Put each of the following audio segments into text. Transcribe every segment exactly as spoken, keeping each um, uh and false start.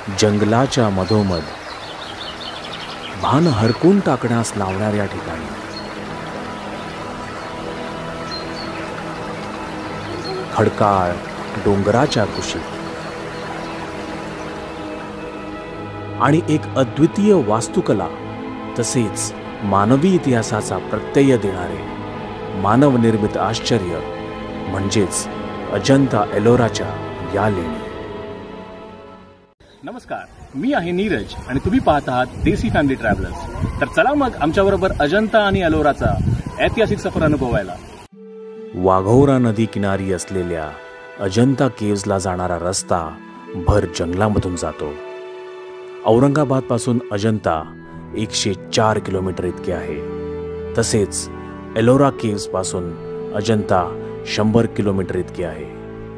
जंगलाच्या मधोमध भान हरकून टाकण्यास लावणाऱ्या ठिकाणी खडकाळ डोंगराच्या कुशीत आणि एक अद्वितीय वास्तुकला तसेच मानवी इतिहासाचा प्रत्यय देणारे मानवनिर्मित आश्चर्य म्हणजेच अजंता एलोराच्या या लेणी. नमस्कार, मी आहे नीरज आणि तुम्ही पाहत आहात देसी फॅमिली ट्रॅव्हलर्स. तर चला मग आमच्याबरोबर अजंता आणि एलोराचा ऐतिहासिक सफर अनुभवायला. वाघोरा नदी किनारी असलेल्या अजंता केव्जला जाणारा रस्ता भर जंगलामधून जातो. औरंगाबाद पासून अजंता एकशे चार किलोमीटर इतके आहे. तसेच एलोरा केव्ज पासून अजंता शंभर किलोमीटर इतके आहे.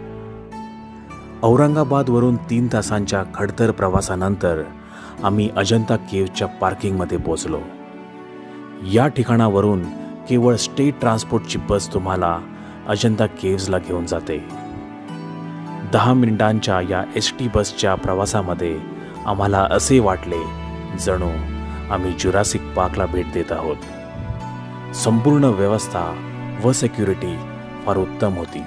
औरंगाबादवरून तीन तासांच्या खडतर प्रवासानंतर आम्ही अजंता केव्जच्या पार्किंगमध्ये पोहोचलो. या ठिकाणावरून केवळ स्टेट ट्रान्सपोर्टची बस तुम्हाला अजंता केव्जला घेऊन जाते. दहा मिनिटांच्या या एस टी बसच्या प्रवासामध्ये आम्हाला असे वाटले जणू आम्ही जुरासिक पार्कला भेट देत आहोत. संपूर्ण व्यवस्था व सिक्युरिटी फार उत्तम होती.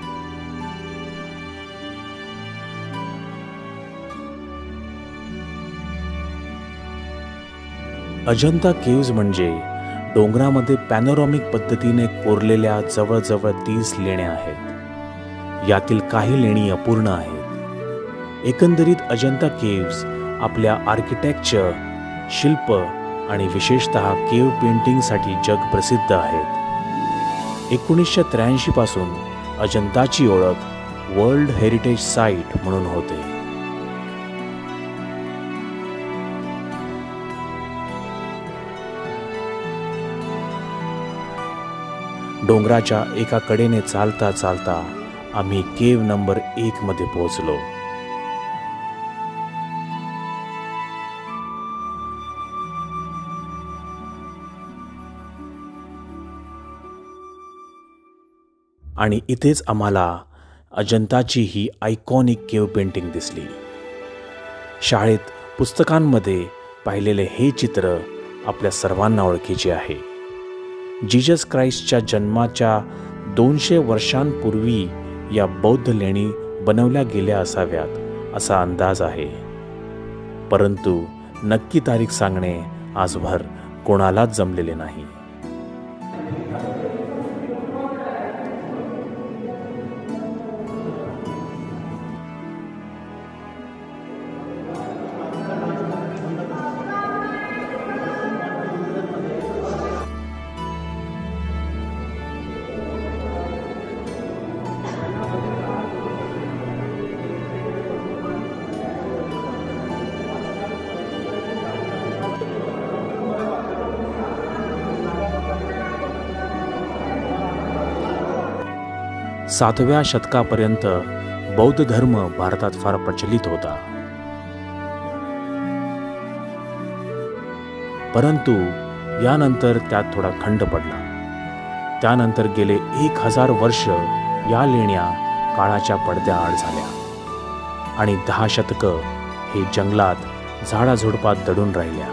अजंता केव्ज म्हणजे डोंगरामध्ये पॅनोरॉमिक पद्धतीने कोरलेल्या जवळजवळ तीस लेण्या आहेत. यातील काही लेणी अपूर्ण आहेत. एकंदरीत अजंता केव्ज आपल्या आर्किटेक्चर, शिल्प आणि विशेषतः केव्ह पेंटिंगसाठी जग प्रसिद्ध आहेत. एकोणीसशे त्र्याऐंशी पासून अजंताची ओळख वर्ल्ड हेरिटेज साईट म्हणून होते. डोंगराच्या एका कडेने चालता चालता आम्ही केव नंबर एक मध्ये पोहोचलो. आणि इथेच आम्हाला अजंताची ही आयकॉनिक केव पेंटिंग दिसली. शाळेत पुस्तकांमध्ये पाहिलेले हे चित्र आपल्या सर्वांना ओळखीचे आहे. जीजस ख्राइस्टच्या जन्माच्या दोनशे वर्षांपूर्वी या बौद्ध लेणी बनवल्या गेल्या असाव्यात असा अंदाज आहे. परंतु नक्की तारीख सांगणे आजभर कोणालाच जमलेले नाही. सातव्या शतकापर्यंत बौद्ध धर्म भारतात फार प्रचलित होता. परंतु यानंतर त्यात थोडा खंड पडला. त्यानंतर गेले एक हजार वर्ष या लेण्या काळाच्या पडद्याआड झाल्या आणि दहा शतकं हे जंगलात झाडाझुडपात दडून राहिल्या.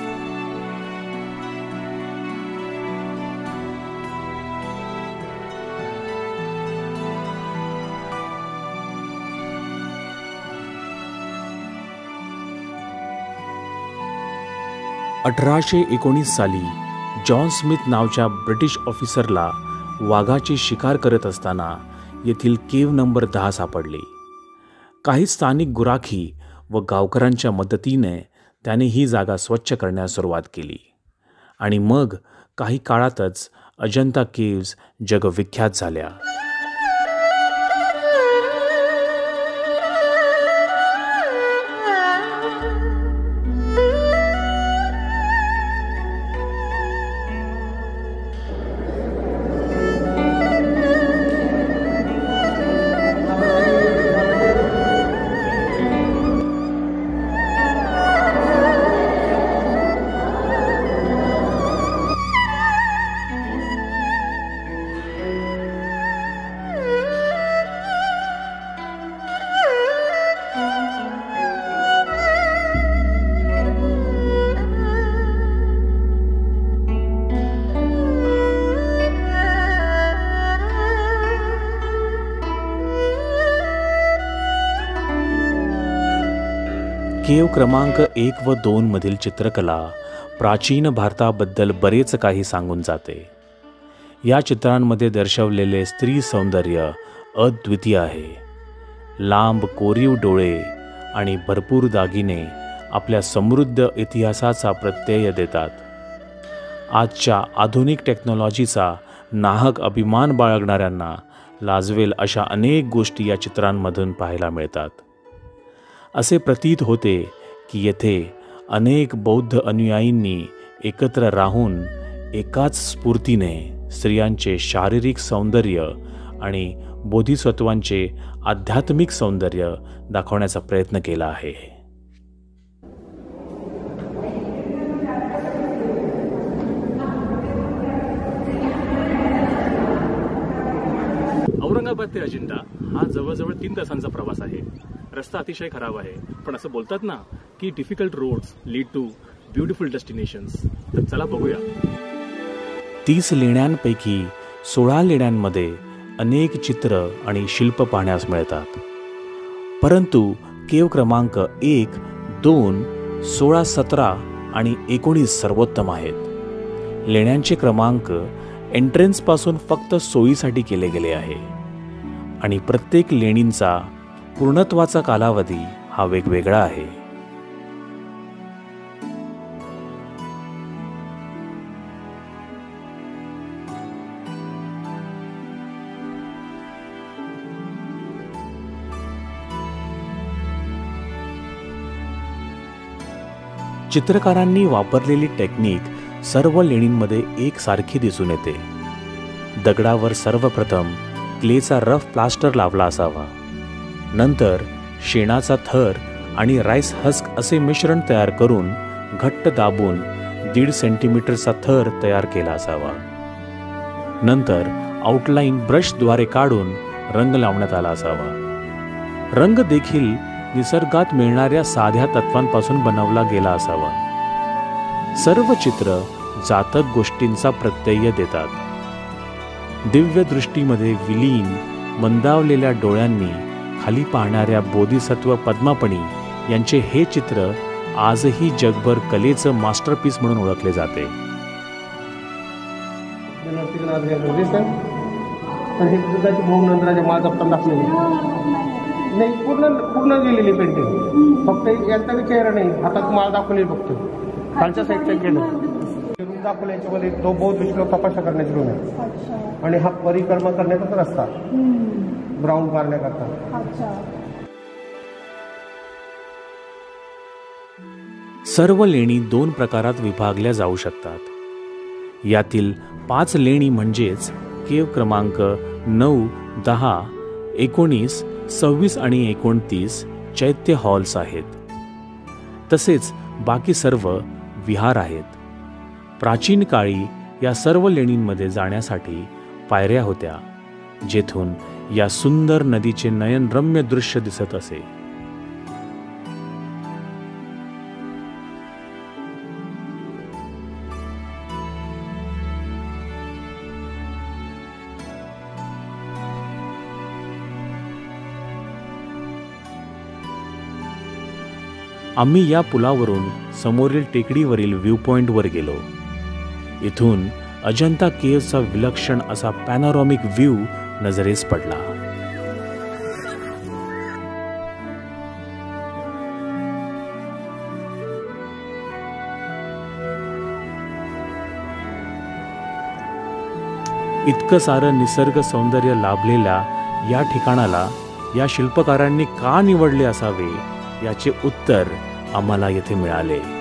अठराशे एकोणीस साली जॉन स्मिथ नावच्या ब्रिटिश ऑफिसरला वाघाची शिकार करत असताना येथील केव नंबर दहा सापडली. काही स्थानिक गुराखी व गावकऱ्यांच्या मदतीने त्याने ही जागा स्वच्छ करण्यास सुरुवात केली आणि मग काही काळातच अजंता केव्ज जगविख्यात झाल्या. केव क्रमांक एक व दोन मधील चित्रकला प्राचीन भारताबद्दल बरेच काही सांगून जाते. या चित्रांमध्ये दर्शवलेले स्त्री सौंदर्य अद्वितीय आहे. लांब कोरीव डोळे आणि भरपूर दागिने आपल्या समृद्ध इतिहासाचा प्रत्यय देतात. आजच्या आधुनिक टेक्नॉलॉजीचा नाहक अभिमान बाळगणाऱ्यांना लाजवेल अशा अनेक गोष्टी या चित्रांमधून पाहायला मिळतात. असे प्रतीत होते की येथे अनेक बौद्ध अनुयायींनी एकत्र राहून एकाच स्फूर्तीने स्त्रियांचे शारीरिक सौंदर्य आणि बोधिसत्वांचे आध्यात्मिक सौंदर्य दाखवण्याचा प्रयत्न केला आहे. औरंगाबाद ते अजिंठा हा जवळजवळ तीन तासांचा प्रवास आहे. रस्ता अतिशय खराब आहे, पण असं बोलतात ना की difficult roads lead to beautiful destinations. तर चला बघूया. तीस लेण्यांपैकी सोळा लेण्यांमध्ये अनेक चित्र आणि शिल्प पाहण्यास मिळतात. परंतु केव क्रमांक एक, दोन, सोळा, सतरा आणि एकोणीस सर्वोत्तम आहेत. लेण्यांचे क्रमांक एंट्रन्सपासून फक्त सोयीसाठी केले गेले आहे आणि प्रत्येक लेणींचा पूर्णत्वाचा कालावधी हा वेगवेगळा आहे. चित्रकारांनी वापरलेली टेक्निक सर्व लेणींमध्ये एकसारखी दिसून येते. दगडावर सर्वप्रथम क्लेचा रफ प्लास्टर लावला असावा. नंतर शेणाचा थर आणि राईस हस्क असे मिश्रण तयार करून घट्ट दाबून दीड सेंटीमीटरचा थर तयार केला असावा. नंतर आउटलाईन ब्रशद्वारे काढून रंग लावण्यात आला असावा. रंग देखील निसर्गात मिळणाऱ्या साध्या तत्वांपासून बनवला गेला असावा. सर्व चित्र जातक गोष्टींचा प्रत्यय देतात. दिव्य दृष्टीमध्ये विलीन मंदावलेल्या डोळ्यांनी खाली पाहणाऱ्या बोधिसत्व पद्मापणी यांचे हे चित्र आजही जगभर कलेचं मास्टरपीस म्हणून ओळखले जाते. नाही, पूर्ण पूर्ण गेलेली पेंटिंग. फक्त यांचा चेहरा नाही, हातात माळ दाखवली फक्त खालच्या साईडचा केलं रूम दाखवलं. याच्यामध्ये तो बौद्ध श्लोक तपासणी करण्याची रूम आहे आणि हा परिक्रमा करण्याचाच रस्ता ग्राउंड मारण्याकरता. सर्व लेणी दोन प्रकारात विभागल्या जाऊ शकतात. यातील पाच लेणी म्हणजेच केव क्रमांक नऊ, दहा, एकोणीस, सव्वीस आणि एकोणतीस चैत्य हॉल्स आहेत. तसेच बाकी सर्व विहार आहेत. प्राचीन काळी या सर्व लेणींमध्ये जाण्यासाठी पायऱ्या होत्या, जेथून या सुंदर नदीचे नयनरम्य दृश्य दिसत असे. आम्ही या पुलावरून समोरील टेकडीवरील व्ह्यू पॉइंटवर गेलो. इथून अजंता केव्हचा विलक्षण असा पॅनोरॉमिक व्ह्यू नजरेस पडला. इतकं सारं निसर्ग सौंदर्य लाभलेल्या या ठिकाणाला या शिल्पकारांनी का निवडले असावे याचे उत्तर आम्हाला येथे मिळाले.